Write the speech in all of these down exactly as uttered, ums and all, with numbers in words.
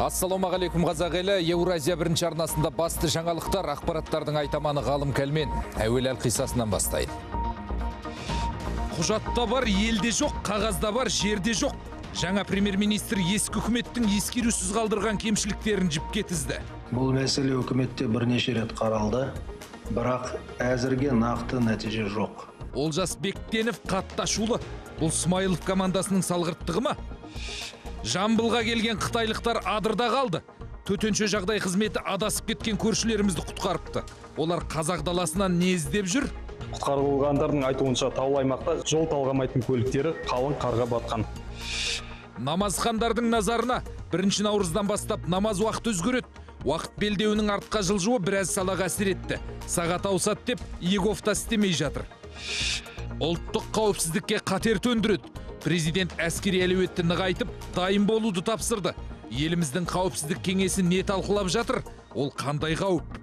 Ассалаумағалейкум қазақ елі. Еуразия бірінші арнасында басты жаңалықтар, ақпараттардың айтаманы ғалым кәлмен. Әуел әлқисасынан бастайын. Құжатта бар, елде жоқ, қағазда бар, жерде жоқ. Жаңа премьер-министр ескі үкіметтің ескерусіз қалдырған кемшіліктерін жіпке тізді. Бұл мәселе үкіметте бірнеше рет қаралды, бірақ әзірге нақты нәтиже жоқ. Олжас Бектенов қатты ашулы. Бұл Смайылов командасының салғырттығы ма? Жамбылға келген қытайлықтар адырда қалды. Төтенше жағдай қызметі адасып кеткен көршілерімізді құтқарыпты. Олар қазақ даласынан не іздеп жүр? Құтқарылғандардың айтуынша таулы аймақта жол талғамайтын көліктері қалың қарға батқан. Намазхандардың назарына бірінші наурыздан бастап намаз уақыт өзгереді. Уақыт белдеуінің артқа жылжуы біраз салаға әсер етті. Сағат ауысады деп Егов та істемей жатыр. Ұлттық қауіпсіздікке қатер төндіреді. Президент әскери әлеуетті нығайтып, дайын болуды тапсырды. Еліміздің қауіпсіздік кеңесі не талқылап жатыр? Ол қандай қауіп?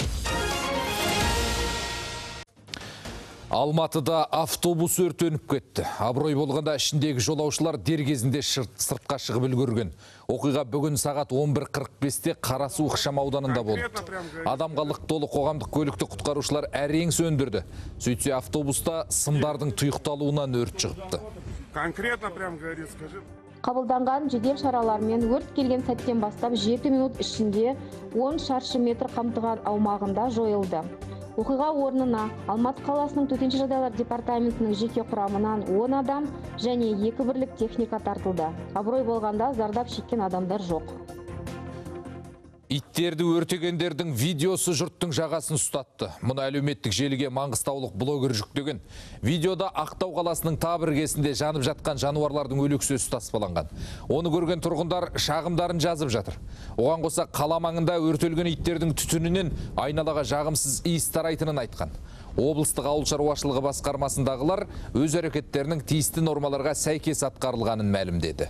Алматыда автобус өртеніп кетті. Абырой болғанда ішіндегі жолаушылар дер кезінде сыртқа шығып үлгерген. Оқиға бүгін сағат он бір қырық бесте Қарасу ықшам ауданында болды. Адамға лық толы қоғамдық көлікті құтқарушылар әрең сөндірді. Сөйтсе автобуста сымдардың тұйықталуынан өрт шығыпты. Конкретно прям говорит, скажи. Қабылданған жедел шаралармен өрт келген сәттен бастап жеті минут ішінде он шаршы метр қамтыған аумағында жойылды. Оқиға орнына Алматы қаласының төтенше жағдайлар департаментінің жеке құрамынан он адам және екі бірлік техника тартылды. Абырой болғанда зардап шеккен адамдар жоқ. Иттерді өртегендердің видеосы жұрттың жағасын ұстатты. Мұны әлеуметтік желіге маңғыстаулық блогер жүктеген. Видеода Ақтау қаласының табіргесінде жанып жатқан жануарлардың өлексесі таспаланған. Оны көрген тұрғындар шағымдарын жазып жатыр. Оған қоса қала маңында өртелген иттердің түтінінен айналаға жағымсыз иіс тарайтынын айтқан. Облыстық ауыл шаруашылығы басқармасындағылар өз әрекеттерінің тиісті нормаларға сәйкес атқарылғанын мәлімдеді.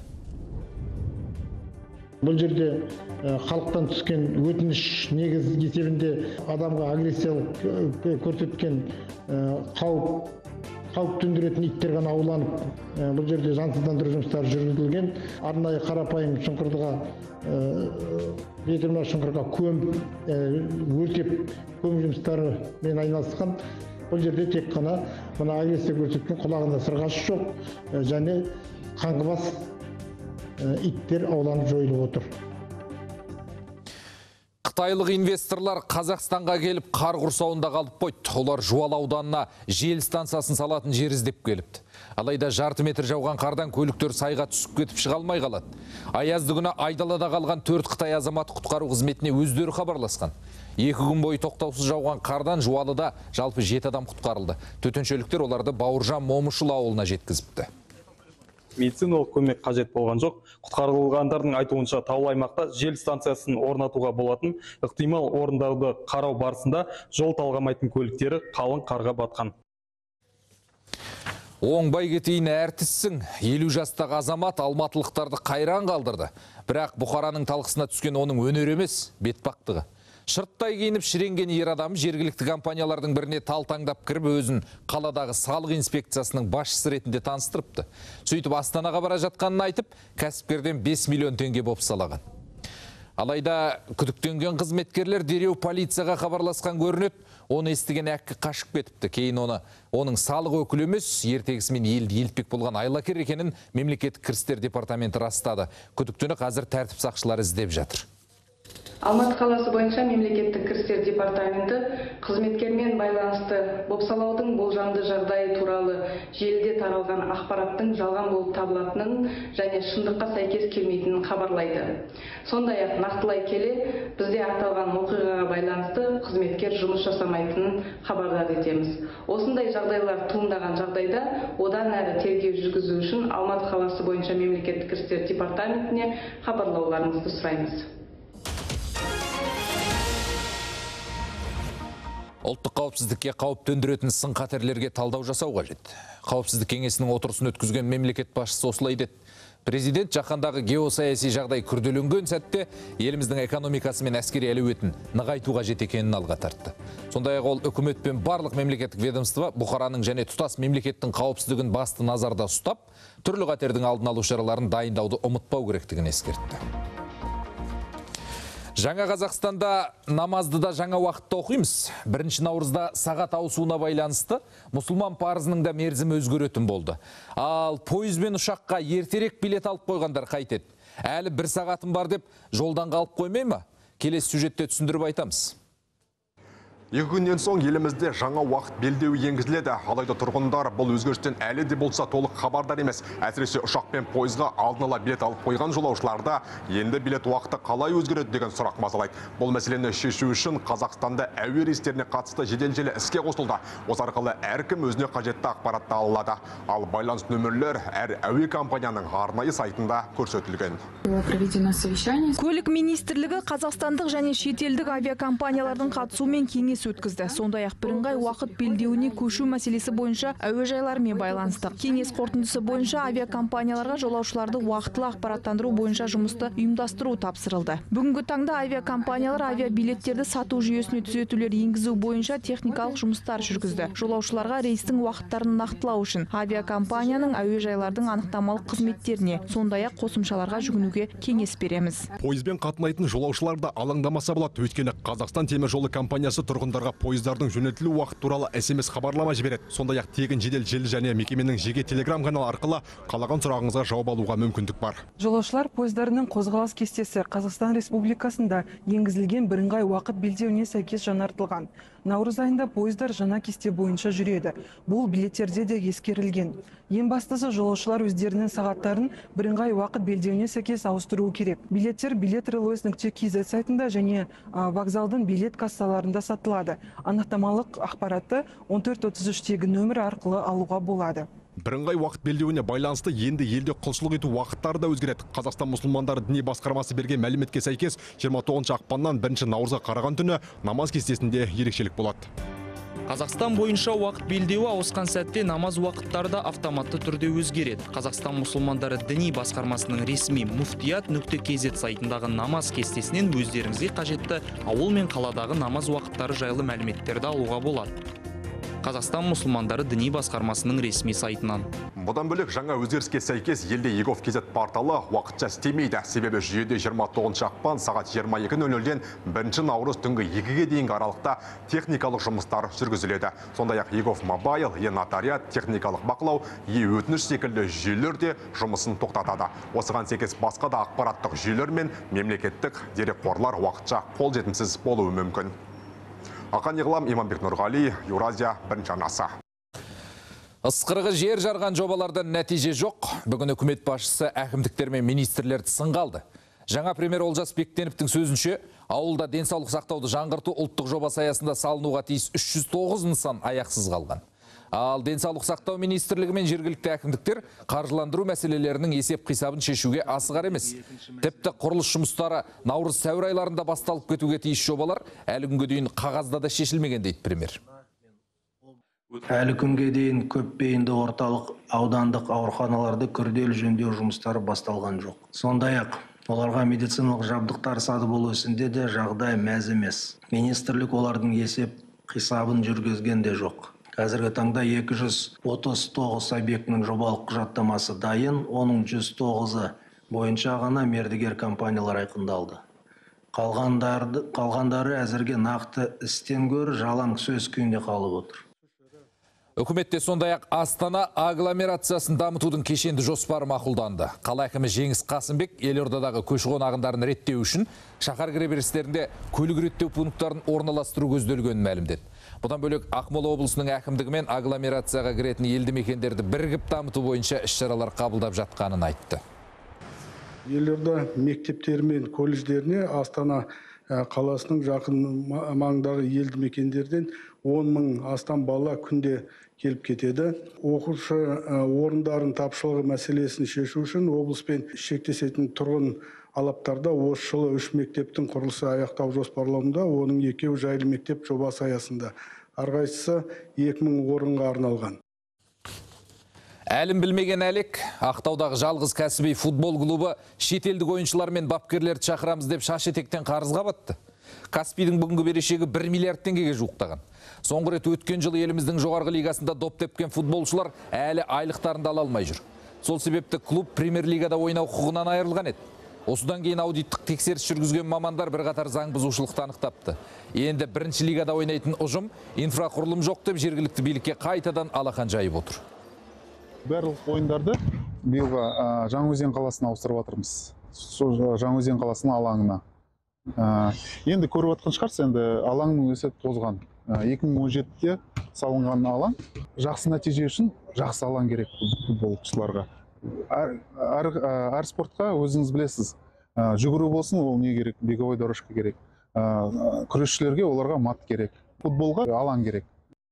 Бұл жерде халықтан түскен өтініш негіз есебінде адамға агрессиялық көрсеткен қауіп қауіп төндіретін иттер ғана ауланып, бұл жерде жансыздандыру жұмыстары жүргізілген. Арнайы қарапайым шұңқырға ветеринар шұңқырға көміп өртеп көму жұмыстарымен айналысқан. Бұл жерде тек қана мына агрессия көрсеткен құлағында сырғасы жоқ және қаңғыбас иттер ауланып жойылып отыр. Қытайлық инвесторлар Қазақстанға келіп қар құрсауында қалып қойды. Олар Жуалы ауданына жел станциясын салатын жер іздеп келіпті. Алайда жарты метр жауған қардан көліктер сайға түсіп кетіп шыға алмай қалады. Аязды күні айдалада қалған төрт Қытай азаматы құтқару қызметіне өздері хабарласқан. Екі күн бойы тоқтаусыз жауған қардан Жуалыда жалпы жеті адам құтқарылды. Төтеншеліктер оларды Бауыржан Момышұлы ауылына жеткізіпті. Медициналық көмек қажет болған жоқ. Құтқарылғандардың айтуынша таулы аймақта жел станциясын орнатуға болатын, ықтимал орындарды қарау барысында жол талғамайтын көліктері қалың қарға батқан. Оңбай кетейін әртіссің. елу жастағы азамат алматылықтарды қайран қалдырды. Бірақ Бұқараның талқысына түскен оның өнер емес, бетпақтығы. Шырттай киініп шіренген ер адам жергілікті компаниялардың біріне талтаңдап кіріп өзін қаладағы салық инспекциясының басшысы ретінде таныстырыпты. Сөйтіп Астанаға бара жатқанын айтып, кәсіпкерден бес миллион теңге бопсалаған. Алайда күдіктенген қызметкерлер дереу полицияға хабарласқан көрінеді. Оны естіген әккі қашып кетіпті. Кейін оны оның салық өкілі емес, ертегісімен елді елтпек болған айлакер екенін мемлекеттік кірістер департаменті растады. Күдіктіні қазір тәртіп сақшылары іздеп жатыр. Алматы қаласы бойынша мемлекеттік кірістер департаменті қызметкермен байланысты бопсалаудың болжамды жағдайы туралы желіде таралған ақпараттың жалған болып табылатынын және шындыққа сәйкес келмейтінін хабарлайды. Сондай-ақ нақтылай келе, бізде аталған оқиғаға байланысты қызметкер жұмыс жасамайтынын хабардар етеміз. Осындай жағдайлар туындаған жағдайда одан әрі тергеу жүргізу үшін Алматы қаласы бойынша мемлекеттік кірістер департаментіне хабарлауларыңызды сұраймыз. Ұлттық қауіпсіздікке қауіп төндіретін сын қатерлерге талдау жасау қажет. Қауіпсіздік кеңесінің отырысын өткізген мемлекет басшысы осылай деді. Президент жаһандағы геосаяси жағдай күрделенген сәтте еліміздің экономикасы мен әскери әлеуетін нығайту қажет екенін алға тартты. Сондай-ақ ол үкімет пен барлық мемлекеттік ведомство Бұқараның және тұтас мемлекеттің қауіпсіздігін басты назарда ұстап, түрлі қатердің алдын алу шараларын дайындауды ұмытпау керектігін ескертті. Жаңа Қазақстанда намазды да жаңа уақытта оқимыз. Бірінші наурызда сағат ауысуына байланысты мұсылман парызының да мерзімі өзгеретін болды. Ал пойыз бен ұшаққа ертерек билет алып қойғандар қайтеді. Әлі бір сағатым бар деп жолдан қалып қоймай ма? Келесі сюжетте түсіндіріп айтамыз. Екі күннен соң елімізде жаңа уақыт белдеуі енгізіледі. Алайда тұрғындар бұл өзгерістен әлі де болса толық хабардар емес. Әсіресе ұшақ пен пойызға алдын ала билет алып қойған жолаушыларда енді билет уақыты қалай өзгереді деген сұрақ мазалайды. Бұл мәселені шешу үшін Қазақстанда әуе рейстеріне қатысты жедел желі іске қосылды. Осы арқылы әркім өзіне қажетті ақпаратты ала алады. Ал байланыс нөмірлер әр әуе компанияның арнайы сайтында көрсетілген. Көлік министрлігі қазақстандық және шетелдік авиакомпаниялардың қатысуымен кеңес өткізді. Сондай-ақ бірыңғай уақыт белдеуіне көшу мәселесі бойынша әуежайлармен байланыстық. Кеңес қорытындысы бойынша авиакомпанияларға жолаушыларды уақытылы ақпараттандыру бойынша жұмысты ұйымдастыру тапсырылды. Бүгінгі таңда авиакомпаниялар авиабилеттерді сату жүйесіне түзетулер енгізу бойынша техникалық жұмыстар жүргізді. Жолаушыларға рейстің уақыттарын нақтылау үшін авиакомпанияның әуежайлардың анықтамалық қызметтеріне, сондай-ақ қосымшаларға жүгінуге кеңес береміз. Пойызбен қатынайтын жолаушылар да алаңдамаса болады. Өйткені Қазақстан темір жолы компаниясы тұрғындарға пойыздардың жөнелтілу уақыт туралы эс эм эс хабарлама жібереді. Сондай-ақ тегін жедел желі және мекеменің жеке телеграм каналы арқылы қалаған сұрағыңызға жауап алуға мүмкіндік бар. Жолаушылар пойыздарының қозғалыс кестесі Қазақстан Республикасында енгізілген бірыңғай уақыт белдеуіне сәйкес жаңартылған. Наурыз айында пойыздар жаңа кесте бойынша жүреді. Бұл билеттерде де ескерілген. Ең бастысы жолаушылар өздерінің сағаттарын бірыңғай уақыт белдеуіне сәйкес ауыстыруы керек. Билеттер билет эр эл эс нүкте кз сайтында және вокзалдың билет кассаларында сатылады. Анықтамалық ақпаратты он төрт отыз үштегі нөмір арқылы алуға болады. Бірыңғай уақыт белдеуіне байланысты енді елде құлшылық ету уақыттары да өзгереді. Қазақстан мұсылмандары діни басқармасы берген мәліметке сәйкес жиырма тоғызыншы ақпаннан бірінші наурызға қараған түні намаз кестесінде ерекшелік болады. Қазақстан бойынша уақыт белдеуі ауысқан сәтте намаз уақыттары да автоматты түрде өзгереді. Қазақстан мұсылмандары діни басқармасының ресми муфтият нүкте кз сайтындағы намаз кестесінен өздеріңізге қажетті ауыл мен қаладағы намаз уақыттары жайлы мәліметтерді алуға болады. Қазақстан мұсылмандары діни басқармасының ресми сайтынан. Бұдан бөлек жаңа өзгеріске сәйкес елде егов кз порталы уақытша істемейді. Себебі жүйеде жиырма тоғызыншы ақпан сағат жиырма екі нөл нөлден бірінші наурыз түнгі екіге дейінгі аралықта техникалық жұмыстар жүргізіледі. Сондай-ақ егов мобайл, е-нотариат, техникалық бақылау, е-өтініш секілді жүйелер де жұмысын тоқтатады. Осыған сәйкес басқа да ақпараттық жүйелер мен мемлекеттік дерекқорлар уақытша қолжетімсіз болуы мүмкін. Ақан Еғылам, Иманбек Нұрғали, Еуразия бірінші арнасы. Ысқырығы жер жарған жобалардан нәтиже жоқ. Бүгін үкімет басшысы әкімдіктер мен министрлерді сынға алды. Жаңа премьер Олжас Бектеновтің сөзінше, ауылда денсаулық сақтауды жаңғырту ұлттық жобасы аясында салынуға тиіс үш жүз тоғыз нысан аяқсыз қалған. Ал денсаулық сақтау министрлігі мен жергілікті әкімдіктер қаржыландыру мәселелерінің есеп қисабын шешуге асығар емес. Тіпті құрылыс жұмыстары наурыз сәуір айларында басталып кетуге тиіс жобалар әлі күнге дейін қағазда да шешілмеген дейді премьер. Әлі күнге дейін көпбейінді орталық аудандық ауруханаларды күрделі жөндеу жұмыстары басталған жоқ. Сондай-ақ оларға медициналық жабдықтар сатып алу ісінде де жағдай мәз емес. Министрлік олардың есеп қисабын жүргізген де жоқ. Қазіргі таңда екі жүз отыз тоғыз объектінің жобалық құжаттамасы дайын, оның жүз тоғызы бойынша ғана мердігер компаниялар айқындалды. Қалғандары, қалғандары әзірге нақты істен гөрі жалаң сөз күйінде қалып отыр. Үкіметте сондай-ақ Астана агломерациясын дамытудың кешенді жоспары мақұлданды. Қала әкімі Жеңіс Қасымбек елордадағы көші-қон ағындарын реттеу үшін шаһар кіреберістерінде көлік реттеу пункттарын орналастыру көзделгенін мәлімдеді. Бұдан бөлек Ақмола облысының әкімдігі мен агломерацияға кіретін елді мекендерді бірігіп дамыту бойынша іс-шаралар қабылдап жатқанын айтты. Елорда мектептері мен колледждеріне Астана қаласының жақын маңдағы елді мекендерден он мың астам бала күнде келіп кетеді. Оқушы орындарын тапшылығы мәселесін шешу үшін облыспен шектесетін тұрғын алаптарда осы жылы үш мектептің құрылысы аяқтау жоспарлануда, оның екеуі жайлы мектеп жобасы аясында. Әрқайсысы екі мың орынға арналған. Әлім білмеген әлек, Ақтаудағы жалғыз кәсіби футбол клубы шетелдік ойыншылар мен бапкерлерді шақырамыз деп шаш етектен қарызға батты. Каспийдің бүгінгі берешегі бір миллиард теңгеге жуықтаған. Соңғы рет өткен жылы еліміздің жоғарғы лигасында доп тепкен футболшылар әлі айлықтарында ала алмай жүр. Сол себепті клуб премьер лигада ойнау құқығынан айырылған еді. Осыдан кейін аудиттік тексеріс жүргізген мамандар бірқатар заң бұзушылықты анықтапты. Енді бірінші лигада ойнайтын ұжым инфрақұрылым жоқ деп жергілікті билікке қайтадан алақан жайып отыр. Барлық ойындарды биылға Жаңаөзен қаласына ауыстырып жатырмыз. Жаңаөзен қаласының алаңына. Енді көріп жатқан шығарсыз, енді алаңның өзі тозған. екі мың он жетіде салынған алаң. Жақсы нәтиже үшін жақсы алаң керек футболшыларға. Әр спортқа өзіңіз білесіз. Жүгіру болсын, ол не керек? Беговой дорожка керек. Күресшілерге оларға мат керек. Футболға алаң керек.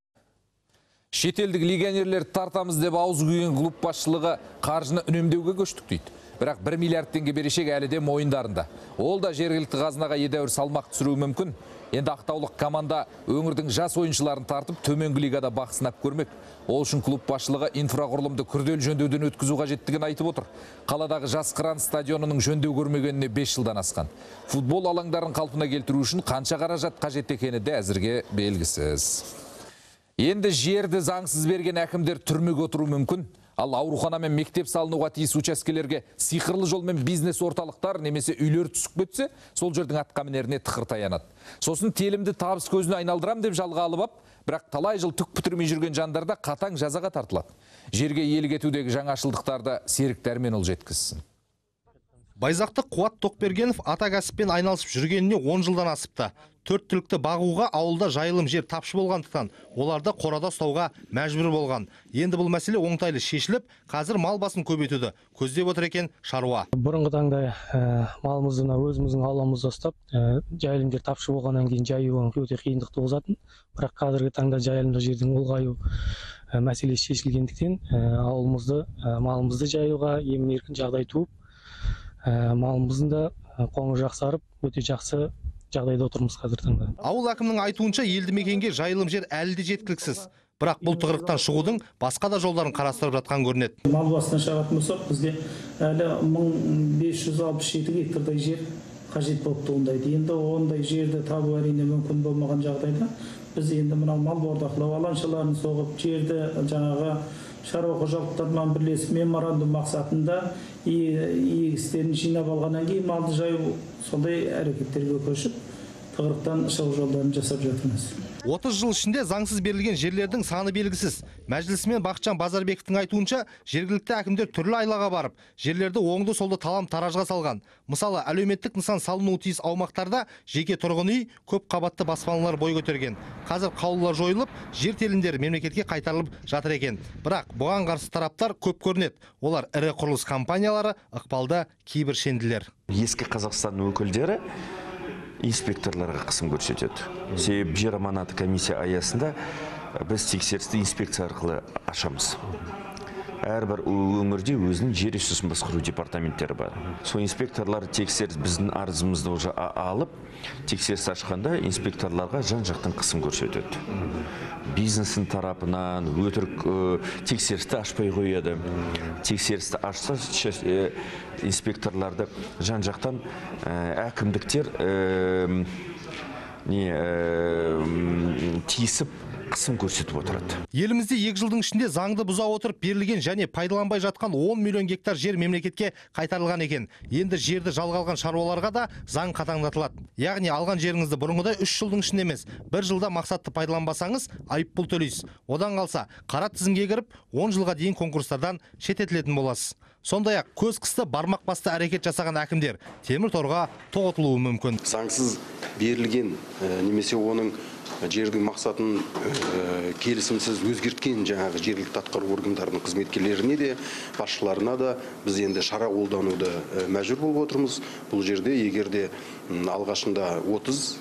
Шетелдік легионерлерді тартамыз деп ауыз күйген клуб басшылығы қаржыны үнемдеуге көштік дейді. Бірақ бір миллиард теңге берешек әлі де мойындарында. Ол да жергілікті қазынаға едәуір салмақ түсіруі мүмкін. Енді ақтаулық команда өңірдің жас ойыншыларын тартып төменгі лигада бақ сынап көрмек. Ол үшін клуб басшылығы инфрақұрылымды күрделі жөндеуден өткізу қажеттігін айтып отыр. Қаладағы жас қыран стадионының жөндеу көрмегеніне бес жылдан асқан. Футбол алаңдарын қалпына келтіру үшін қанша қаражат қажет екені де әзірге белгісіз. Енді жерді заңсыз берген әкімдер түрмеге отыру мүмкін. Ал аурухана мен мектеп салынуға тиіс учаскелерге сиқырлы жолмен бизнес орталықтар немесе үйлер түсіп кетсе, сол жердің атқамінеріне тықыр таянады. Сосын телімді табыс көзіне айналдырам деп жалға алып ап, бірақ талай жыл түк бітірмей жүрген жандарда қатаң жазаға тартылады. Жерге иелік етудегі жаңашылдықтарды Серік Дәрменұлы жеткізсін. Байзақты Қуат Тоқбергенов ата кәсіппен айналысып жүргеніне он жылдан асыпты. Төрт түлікті бағуға ауылда жайылым жер тапшы болғандықтан, оларды қорада ұстауға мәжбүр болған. Енді бұл мәселе оңтайлы шешіліп, қазір мал басын көбейтуді көздеп отыр екен шаруа. Бұрынғы таңда малымызды өзіміздің ауламызда ұстап, жайылым жер тапшы болғаннан кейін жаюы өте қиындық туғызатын. Бірақ қазіргі таңда жайылымдық жердің ұлғаю мәселесі шешілгендіктен, ауылымызды, малымызды жаюға емін-еркін жағдай туып, малымыздың да қоңы жақсарып, өте жақсы жағдайда отырмыз қазір таңда. Ауыл әкімнің айтуынша елді мекенге жайылым жер әлі де жеткіліксіз. Бірақ бұл тығырықтан шығудың басқа да жолдарын қарастырып жатқан көрінеді. Мал басына шығатын болсақ, бізге әлі мың бес жүз алпыс жеті гектардай жер қажет болып туындайды. Енді ондай жерді табу әрине мүмкін болмаған жағдайда біз енді мынау мал бордақылау алаңшаларын соғып, жерді жаңағы шаруа қожалықтарымен бірлесіп меморандум мақсатында егістерін жинап алғаннан кейін малды жаю сондай әрекеттерге көшіп тығырықтан шығу жолдарын жасап жатырмыз. отыз жыл ішінде заңсыз берілген жерлердің саны белгісіз. Мәжілісмен Бақытжан Базарбековтың айтуынша, жергілікті әкімдер түрлі айлаға барып, жерлерді оңды солды талам таражға салған. Мысалы, әлеуметтік нысан салынуы тиіс аумақтарда жеке тұрғын үй, көп қабатты баспаналар бой көтерген. Қазір қаулылар жойылып, жер телімдері мемлекетке қайтарылып жатыр екен. Бірақ бұған қарсы тараптар көп көрінеді. Олар ірі құрылыс компаниялары, ықпалды кейбір шенділер. Ескі Қазақстан өкілдері инспекторларға қысым көрсетеді. Себебі жер аманаты комиссия аясында біз тексерісті инспекция арқылы ашамыз. Әрбір өңірде өзінің жер ресурсын басқару департаменттері бар. Сол инспекторлар тексеріс біздің арызымызды уже алып, тексеріс ашқанда инспекторларға жан-жақтан қысым көрсетеді. Бизнестің тарапынан өтірік тексерісті ашпай қояды. Тексерісті ашса инспекторларды жан-жақтан әкімдіктер тиісіп қысым көрсетіп отырады. Елімізде екі жылдың ішінде заңды бұза отырып берілген және пайдаланбай жатқан он миллион гектар жер мемлекетке қайтарылған екен. Енді жерді жалға алған шаруаларға да заң қатаңдатылады. Яғни алған жеріңізді бұрынғыдай үш жылдың ішінде емес, бір жылда мақсатты пайдаланбасаңыз айыппұл төлейсіз. Одан қалса, қара тізімге кіріп, он жылға дейін конкурстардан шеттетілетін боласыз. Сондай-ақ көз қысты бармақ басты әрекет жасаған әкімдер темір торға тоғытылуы мүмкін. Заңсыз берілген немесе оның жердің мақсатын келісімсіз өзгерткен жаңағы жергілікті атқару органдарының қызметкерлеріне де, басшыларына да біз енді шара қолдануды мәжбүр болып отырмыз. Бұл жерде егерде алғашында отыз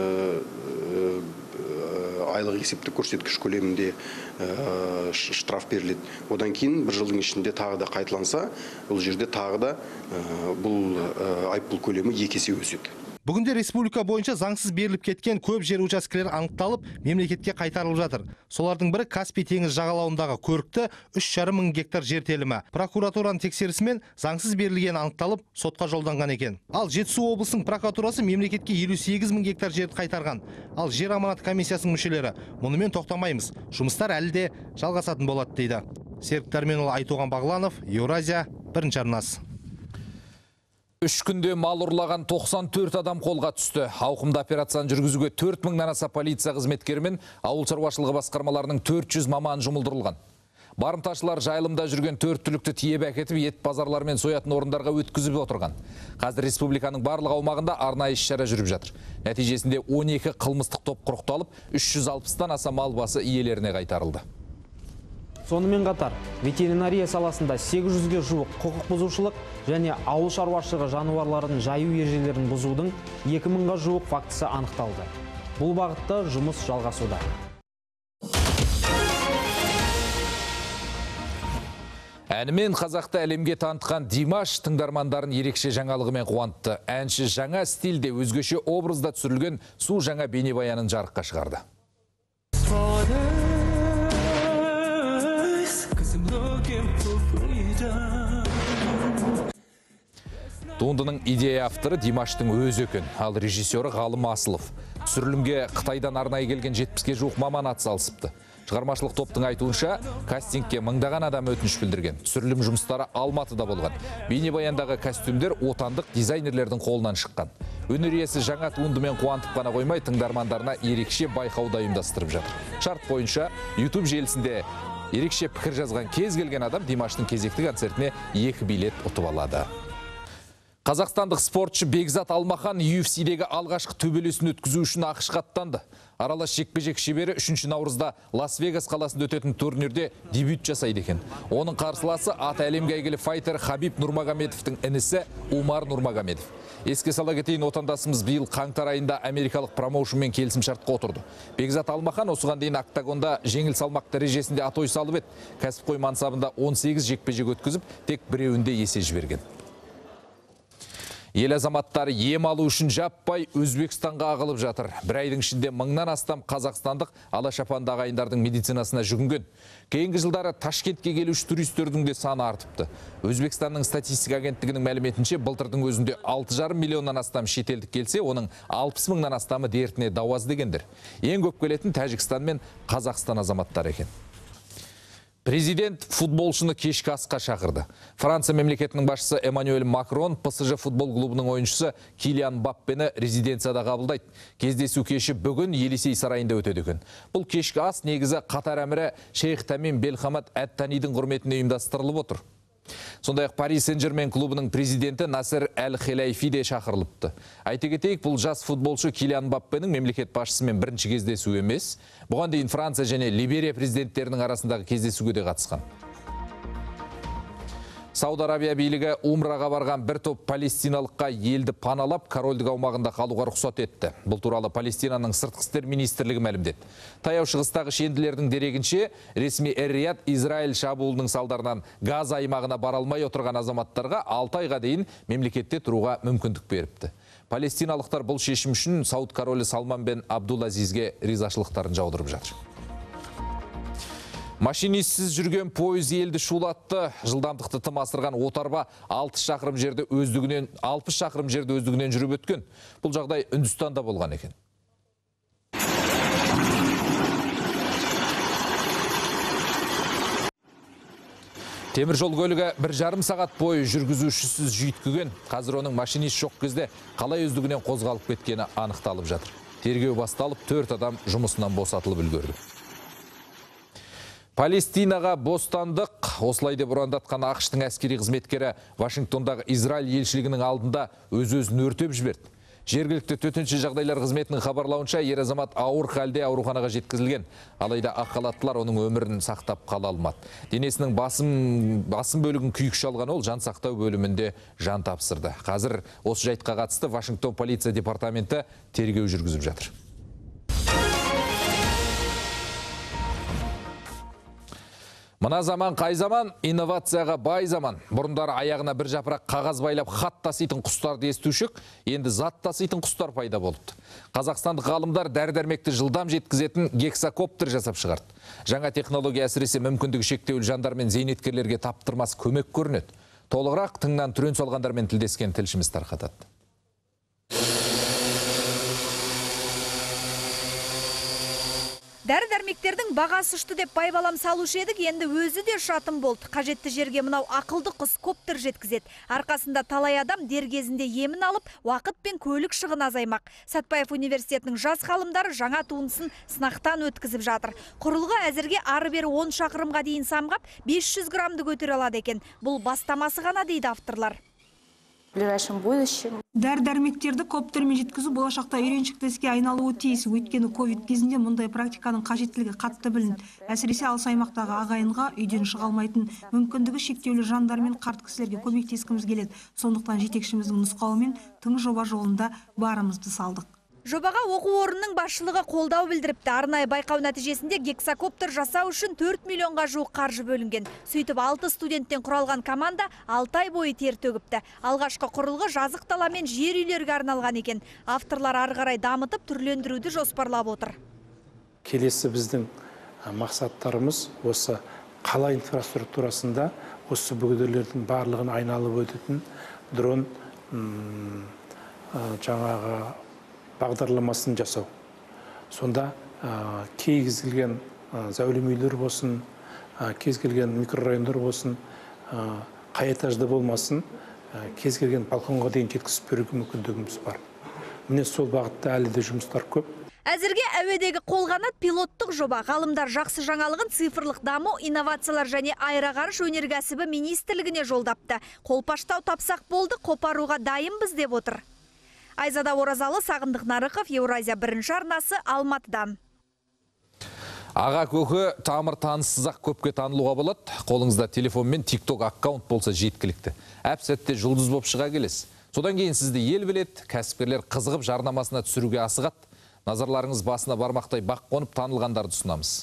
айлық есептік көрсеткіш көлемінде штраф беріледі. Одан кейін бір жылдың ішінде тағы да қайталанса, бұл жерде тағы да бұл айыппұл көлемі екі есе өседі. Бүгінде республика бойынша заңсыз беріліп кеткен көп жер учаскелері анықталып, мемлекетке қайтарылып жатыр. Солардың бірі Каспий теңіз жағалауындағы көрікті үш жарым мың гектар жер телімі. Прокуратураның тексерісімен заңсыз берілген анықталып, сотқа жолданған екен. Ал Жетісу облысының прокуратурасы мемлекетке елу сегіз мың гектар жерді қайтарған. Ал жер аманат комиссиясының мүшелері мұнымен тоқтамаймыз. Жұмыстар әлі де жалғасатын болады дейді. Серік Дәрменұлы, Айтоған Бағланов, Еуразия, бірінші арнасы. Үш күнде мал ұрлаған тоқсан төрт адам қолға түсті. Ауқымды операцияны жүргізуге төрт мыңнан аса полиция қызметкері мен ауыл шаруашылығы басқармаларының төрт жүз маман жұмылдырылған. Барымташылар жайылымда жүрген төрт түлікті тиеп әкетіп, ет базарлар мен соятын орындарға өткізіп отырған. Қазір республиканың барлық аумағында арнайы іс-шара жүріп жатыр. Нәтижесінде он екі қылмыстық топ құрықталып, үш жүз алпыстан аса мал басы иелеріне қайтарылды. Сонымен қатар, ветеринария саласында сегіз жүзге жуық құқық бұзушылық және ауыл шаруашылығы жануарларын жаю ережелерін бұзудың екі мыңға жуық фактісі анықталды. Бұл бағытта жұмыс жалғасуда. Әнімен қазақты әлемге танытқан Димаш тыңдармандарын ерекше жаңалығымен қуантты. Әнші жаңа стильде өзгеше образда түсірілген су жаңа бейнебаянын жарыққа шығарды. Туындының идея авторы Димаштың өзі екен, ал режиссері Ғалым Асылов. Түсірілімге Қытайдан арнайы келген жетпіске жуық маман атсалысыпты. Шығармашылық топтың айтуынша, кастингке мыңдаған адам өтініш білдірген. Түсірілім жұмыстары Алматыда болған. Бейнебаяндағы костюмдер отандық дизайнерлердің қолынан шыққан. Өнер иесі жаңа туындымен қуантып қана қоймай, тыңдармандарына ерекше байқауда ұйымдастырып жатыр. Шарт бойынша YouTube желісінде ерекше пікір жазған кез келген адам Димаштың кезекті концертіне екі билет ұтып алады. Қазақстандық спортшы Бекзат Алмахан ю эф си-дегі алғашқы төбелесін өткізу үшін ақшқа аттанды. Аралас жекпе-жек шебері үшінші наурызда Лас-Вегас қаласында өтетін турнирде дебют жасайды екен. Оның қарсыласы аты әлемге әйгілі файтер Хабиб Нурмагомедовтың інісі Умар Нурмагомедов. Еске сала кетейін, отандасымыз биыл қаңтар айында америкалық промоушнмен келісімшартқа отырды. Бекзат Алмахан осыған дейін октагонда жеңіл салмақ дәрежесінде атой салып еді. Кәсіпқой мансабында он сегіз жекпе-жек өткізіп, тек біреуінде есе жіберген. Ел азаматтары ем алу үшін жаппай Өзбекстанға ағылып жатыр. Бір айдың ішінде мыңнан астам қазақстандық алашапанды ағайындардың медицинасына жүгінген. Кейінгі жылдары Ташкентке келуші туристердің де саны артыпты. Өзбекстанның статистика агенттігінің мәліметінше, былтырдың өзінде алты жарым миллионнан астам шетелдік келсе, оның алпыс мыңнан астамы дертіне дауаз дегендер. Ең көп келетін Тәжікстан мен Қазақстан азаматтары екен. Президент футболшыны кешкі асқа шақырды. Франция мемлекетінің басшысы Эммануэль Макрон пэ эс жэ футбол клубының ойыншысы Килиан Мбаппені резиденцияда қабылдайды. Кездесу кеші бүгін Елисей сарайында өтеді екен. Бұл кешкі ас негізі Қатар әмірі Шейх Тамим Бен Хамад әт-Танидің құрметіне ұйымдастырылып отыр. Сондай-ақ Пари Сен-Жермен клубының президенті Насер Әл-Хелайфи де шақырылыпты. Айта кетейік, бұл жас футболшы Килиан Мбаппенің мемлекет басшысымен бірінші кездесу емес. Бұған дейін Франция және Либерия президенттерінің арасындағы кездесуге де қатысқан. Сауд Арабия билігі Умраға барған бір топ палестиналыққа елді паналап, корольдік аумағында қалуға рұқсат етті. Бұл туралы Палестинаның сыртқы істер министрлігі мәлімдеді. Таяу шығыстағы шенділердің дерегінше, ресми Эр-Рияд Израиль шабуылының салдарынан Газ аймағына бара алмай отырған азаматтарға алты айға дейін мемлекетте тұруға мүмкіндік беріпті. Палестиналықтар бұл шешім үшін Сауд королі Салман бен Абдул-Азизге ризашылықтарын жаудырып жатыр. Машинистсіз жүрген пойыз елді шулатты. Жылдамдықты тым асырған отарба алпыс шақырым жерді өздігінен алпыс шақырым жерді өздігінен жүріп өткен. Бұл жағдай Үндістанда болған екен. Темір жол көлігі бір жарым сағат бойы жүргізушісіз жүйткіген. Қазір оның машинист жоқ кезде қалай өздігінен қозғалып кеткені анықталып жатыр. Тергеу басталып, төрт адам жұмысынан босатылып үлгерді. Палестинаға бостандық, осылай деп ұрандатқан ақш-тың әскери қызметкері Вашингтондағы Израиль елшілігінің алдында өз-өзін өртеп жіберді. Жергілікті төтенше жағдайлар қызметінің хабарлауынша, ер азамат ауыр халде ауруханаға жеткізілген. Алайда ақ халаттылар оның өмірін сақтап қала алмады. Денесінің басым, басым бөлігін күйік шалған ол жан сақтау бөлімінде жан тапсырды. Қазір осы жайтқа қатысты Вашингтон полиция департаменті тергеу жүргізіп жатыр. Мына заман қай заман, инновацияға бай заман. Бұрындары аяғына бір жапырақ қағаз байлап хат таситын құстарды естушік, енді зат таситын құстар пайда болыпты. Қазақстандық ғалымдар дәрі-дәрмекті жылдам жеткізетін гексакоптер жасап шығарды. Жаңа технология әсіресе мүмкіндігі шектеулі жандар мен зейнеткерлерге таптырмас көмек көрінеді. Толығырақ тыңнан түрен солғандармен тілдескен тілшіміз тарқатады. Дәрі-дәрмектердің бағасы ұшты деп байбалам салушы едік, енді өзі де ұшатын болды. Қажетті жерге мынау ақылды құс коптер жеткізеді. Арқасында талай адам дер кезінде емін алып, уақыт пен көлік шығын азаймақ. Сәтбаев университетінің жас ғалымдары жаңа туындысын сынақтан өткізіп жатыр. Құрылғы әзірге ары-бері он шақырымға дейін самғап, бес жүз граммды көтере алады екен. Бұл бастамасы ғана дейді авторлар. Дәрі-дәрмектерді коптермен жеткізу болашақта үйреншікті іске айналуы тиіс. Өйткені ковид кезінде мұндай практиканың қажеттілігі қатты білінді. Әсіресе алыс аймақтағы ағайынға үйден шыға алмайтын, мүмкіндігі шектеулі жандар мен қарт кісілерге көмектескіміз келеді. Сондықтан жетекшіміздің нұсқауымен тың жоба жолында барымызды салдық. Жобаға оқу орнының басшылығы қолдау білдіріпті. Арнайы байқау нәтижесінде гексакоптер жасау үшін төрт миллионға жуық қаржы бөлінген. Сөйтіп алты студенттен құралған команда алты ай бойы тер төгіпті. Алғашқы құрылғы жазық дала мен жер үйлерге арналған екен. Авторлар ары қарай дамытып түрлендіруді жоспарлап отыр. Келесі біздің мақсаттарымыз осы қала инфраструктурасында осы бүгілдердің барлығын айналып өтетін дрон жаңағы бағдарламасын жасау. Сонда кез келген зәулім үйлер болсын, кез келген микрорайондар болсын, қай этажда болмасын, кез келген балконға дейін жеткізіп беруге мүмкіндігіміз бар. Міне сол бағытта әлі де жұмыстар көп. Әзірге әуедегі қолғанат пилоттық жоба. Ғалымдар жақсы жаңалығын цифрлық даму, инновациялар және аэроғарыш өнеркәсібі министрлігіне жолдапты. Қолпаштау тапсақ болды, қопаруға дайынбыз деп отыр. Айзада Оразалы, Сағындық Нарықов, Еуразия бірінші арнасы, Алматыдан. Аға көкі тамыр таныссыз-ақ көпке танылуға болады. Қолыңызда телефон мен тикток аккаунт болса жеткілікті. Әп сәтте жұлдыз боп шыға келесіз. Содан кейін сізді ел білет, кәсіпкерлер қызығып жарнамасына түсіруге асығат. Назарларыңыз басына бармақтай бақ қонып танылғандарды ұсынамыз.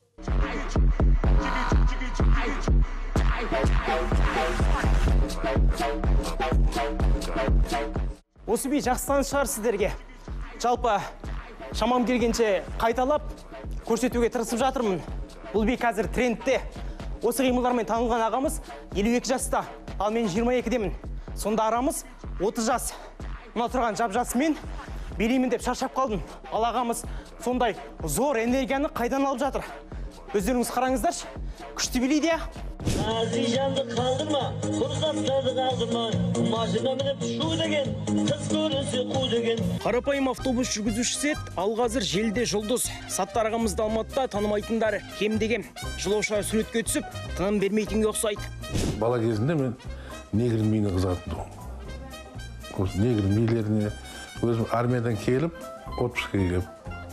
Осы би жақсылан шығар сіздерге. Жалпы шамам келгенше қайталап көрсетуге тырысып жатырмын. Бұл би қазір трендте. Осы қимылдармен танылған ағамыз елу екі жаста, ал мен жиырма екідемін. Сонда арамыз отыз жас. Мына тұрған жап-жасымен береймін деп шаршап қалдым. Ал ағамыз сондай зор энергияны қайдан алып жатыр? Өздеріңіз қараңыздаршы, күшті билейді. Азижанды қалдырма, құрғаттарды қалдырма, машина мініп шу деген, қыз көрінсе қу деген. Қарапайым автобус жүргізушісі еді, ал қазір желіде жұлдыз. Саттар ағамызды Алматыда танымайтындары кем деген. Жолаушылар суретке түсіп, тыным бермейтінге ұқсайды. Бала кезінде мен негрдің биіне қызығатынмын. Осы негрдің билеріне өзім армиядан келіп, отпускқа келіп.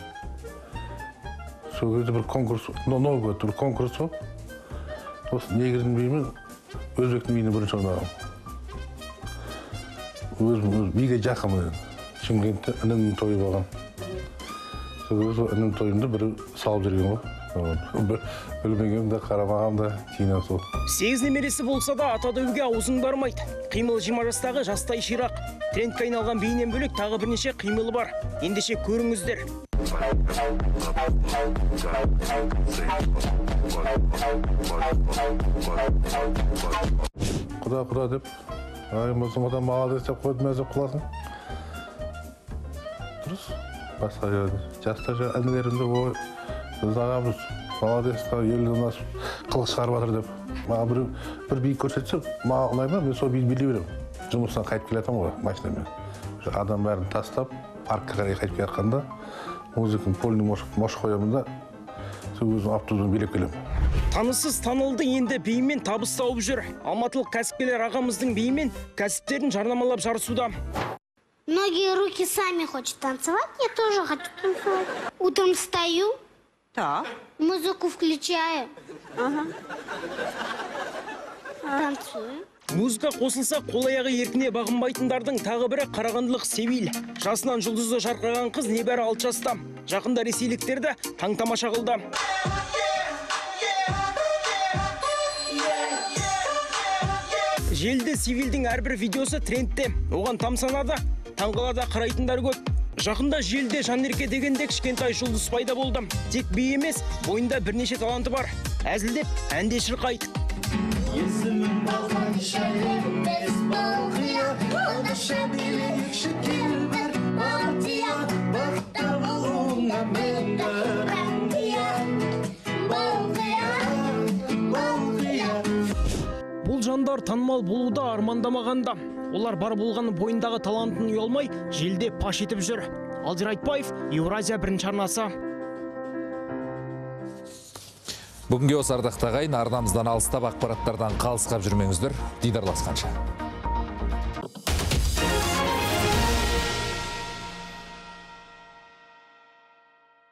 Сол кезде бір конкурс, Новый год бір конкурс болып, осы негрдің биімен өзбектің биіне бірінші ойнағам. Өзім биге жақынмын. Шымкентте інімнің тойы болған. Сол кезде інімнің тойында бір салып жүрген ғой. Білмегенім де қарамағам да кейіннен сол. Сегіз немересі болса да ата дәуге аузың бармайды. Қимылы жиырма жастағы жастай ширақ. Трендке айналған бейінен бөлек тағы бірнеше қимылы бар. Ендеше көріңіздер. Құда құда деп, айым болсын одан молодец деп қойдым әзіп құласын. Дұрыс, басқа жерде. Жастар әнілерімде ой, біз ағамыз молодецқа елден асып қылық шығарып жатыр деп. Маған бір бейік көрсетсе, маған ұнайды ма, мен сол бейді билей беремін. Жұмыстан қайтып келетім ғой, машинамен. Адам бәрін тастап, паркқа қарай қайтып келатқанда, музыканы полный мош қоямын да, сол өзім автобуспен билеп келемін. Танысыз танылды, енді биімен табыс тауып жүр. Алматылық кәсіпкерлер ағамыздың биімен кәсіптерін жарнамалап жарысуда. Многие руки сами хотят танцевать, я тоже хочу танцевать. Утром встаю, так. Музыку включаю, ага. Танцую. Музыка қосылса, қол-аяғы еркіне бағынбайтындардың тағы бірі қарағандылық Севиль. Жасынан жұлдызы жарқыраған қыз небәрі алты жаста. Жақында ресейліктерді таң-тамаша қылды. Желді Севильдің әрбір видеосы трендте. Оған тамсанады, таңғалада қарайтындар көп. Жақында желде Жанерке дегенде кішкентай жұлдыз пайда болды. Тек би емес, бойында бірнеше таланты бар. Әзілдеп, әнде шырқайды. Есімім балған шәлеміз балқия, Алдаша билік шекел бір партия, Бақта болуына мен бір әндия. меломандар танымал болуды армандамағанда. Олар бар болғаны бойындағы талантын ұялмай, желде паш етіп жүр. Алдияр Айтбаев, Еуразия бірінші арнасы. Бүгінге осы ардақты ағайын, арнамыздан алыстап ақпараттардан қалысқап жүрмеңіздер. Дидарласқанша.